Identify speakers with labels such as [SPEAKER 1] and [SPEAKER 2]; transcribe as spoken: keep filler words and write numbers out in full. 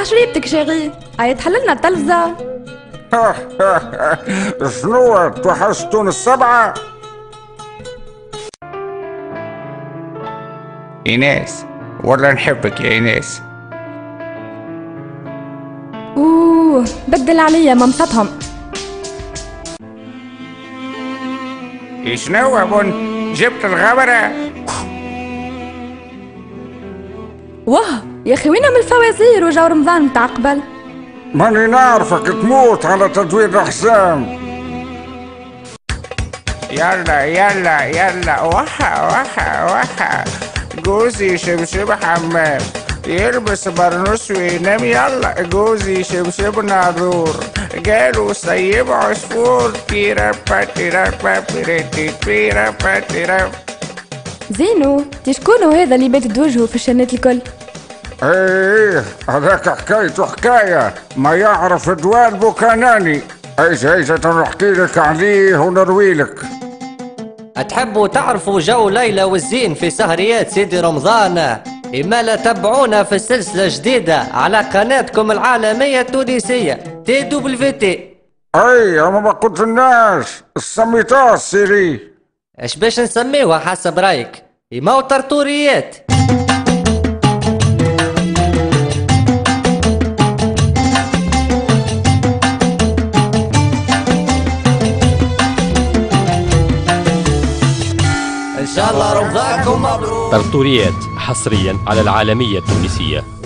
[SPEAKER 1] شريبتك شاغي؟ هاي تحللنا التلفزة.
[SPEAKER 2] شنو توحشتون السبعة؟
[SPEAKER 3] ايناس والله نحبك يا ايناس.
[SPEAKER 1] اوه بدل عليا ممسطهم.
[SPEAKER 3] شنو يا بن جبت الغبرة؟
[SPEAKER 1] واه يا اخي وين من الفوازير وجو رمضان متاع قبل؟
[SPEAKER 2] ماني نعرفك تموت على تدوير حسام.
[SPEAKER 3] يلا يلا يلا وحا وحا وحا جوزي شبشب حمام يلبس برنوس وينام. يلا جوزي شبشب نادور جاله سيب عصفور. تيرا با تيرا با بيرتي تيرا با تيرا.
[SPEAKER 1] زينو دي شكونو هذا اللي بات وجهه في الشنات الكل؟
[SPEAKER 2] ايه هذاك حكايته حكاية ما يعرف دوال بوكاناني. ايجا ايجا تنحكي لك عليه ونروي لك.
[SPEAKER 4] تحبوا تعرفوا جو ليلى والزين في سهريات سيدي رمضان؟ إما لا تبعونا في سلسلة جديدة على قناتكم العالمية التونسية تي دبليو تي.
[SPEAKER 2] اي اما ما قلت الناس سميتها السيري.
[SPEAKER 4] اش باش نسميوها حسب رايك؟ إما طرطوريات. إن شاء الله رمضانكم مبروك.
[SPEAKER 5] طرطوريات حصريا على العالمية التونسية.